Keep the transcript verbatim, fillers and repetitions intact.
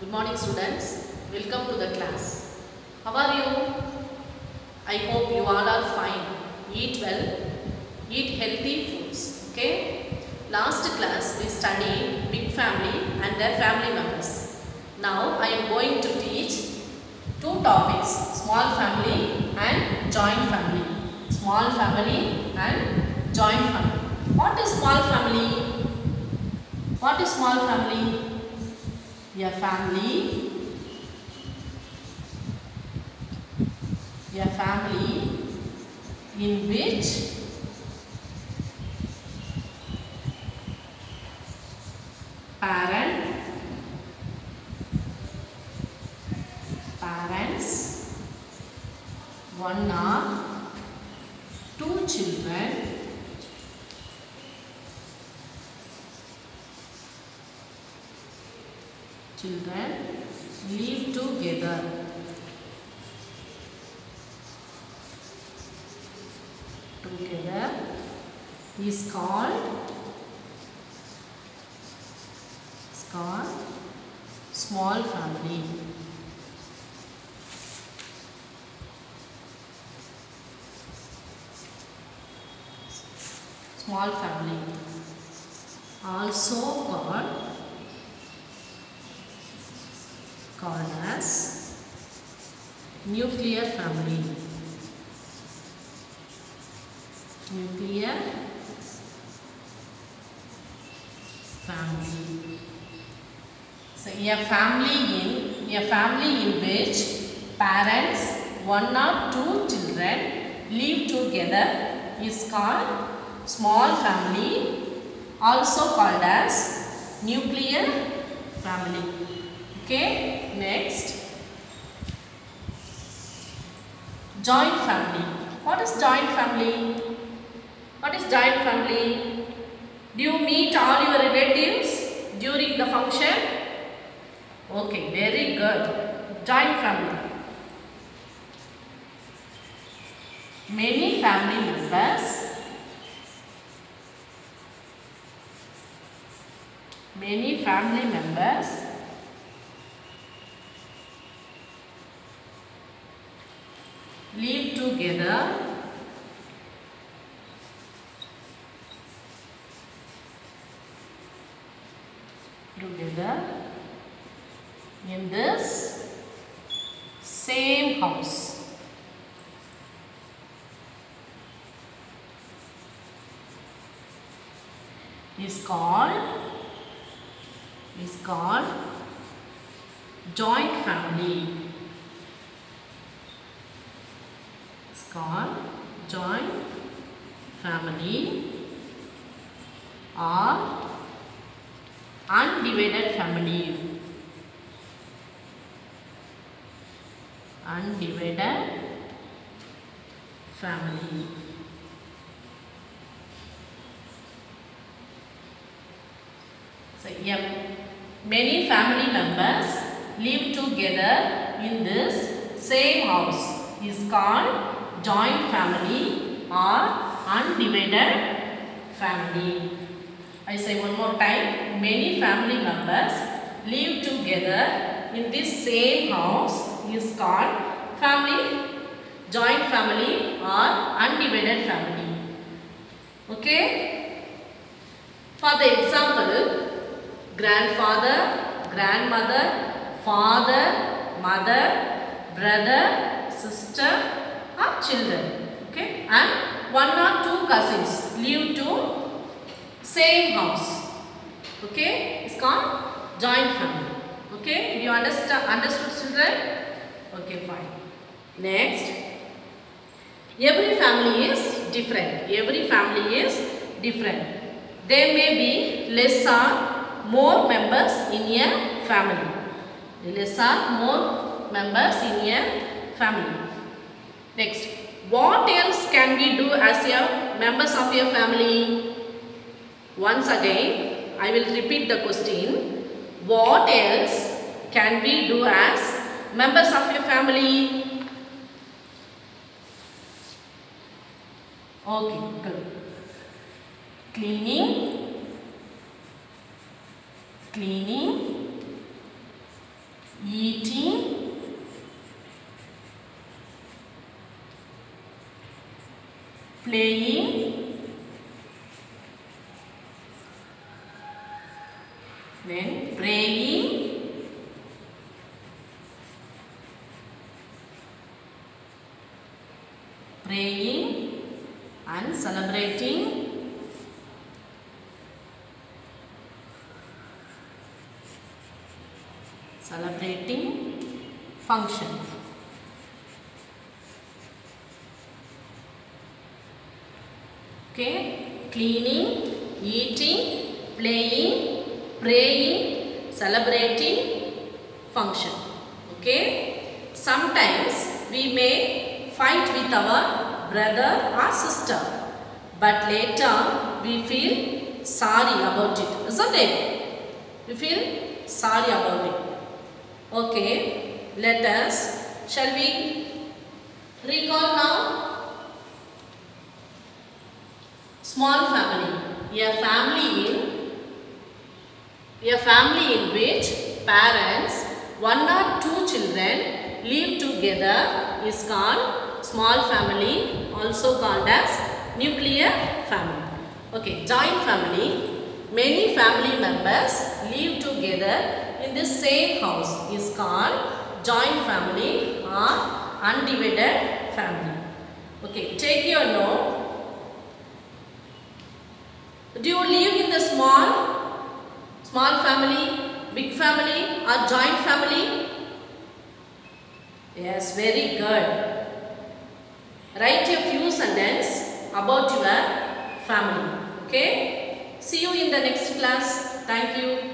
Good morning students, welcome to the class. How are you? I hope you all are fine. Eat well, eat healthy foods. Okay? Last class we studied big family and their family members. Now I am going to teach two topics, small family and joint family. Small family and joint family. What is small family? What is small family? A family, a family in which parent, parents, one or two children, children live together. Together is called is called small family. Small family, also called called as nuclear family. Nuclear family. So a family in a family in which parents, one or two children live together is called small family, also called as nuclear family. Okay, next, joint family. What is joint family? What is joint family? Do you meet all your relatives during the function? Okay, very good. Joint family. Many family members, many family members live together together in this same house. Is called is called joint family. It's called joint family or undivided family. Undivided family. So, yeah, many family members live together in this same house is called joint family or undivided family. I say one more time, many family members live together in this same house is called family, joint family or undivided family. Okay? For the example, grandfather, grandmother, father, mother, brother, sister or children. Okay? And one or two cousins live to same house. Okay? It's called joint family. Okay? Do you understand? Understood, children? Okay, fine. Next, every family is different. Every family is different. There may be less or more members in a family. Less or more members in a family. Next, what else can we do as a members of your family? Once again, I will repeat the question. What else can we do as members of your family? Okay, good. Cleaning, cleaning, playing, then praying, praying and celebrating, celebrating function. Okay, cleaning, eating, playing, praying, celebrating function. Okay, sometimes we may fight with our brother or sister, but later we feel sorry about it, isn't it? We feel sorry about it. Okay, let us, shall we recall now? Small family, a family in, a family in which parents, one or two children live together is called small family, also called as nuclear family. Okay, joint family, many family members live together in the same house is called joint family or undivided family. Okay, take your note. Do you live in the small, small family, big family or joint family? Yes, very good. Write a few sentences about your family. Okay. See you in the next class. Thank you.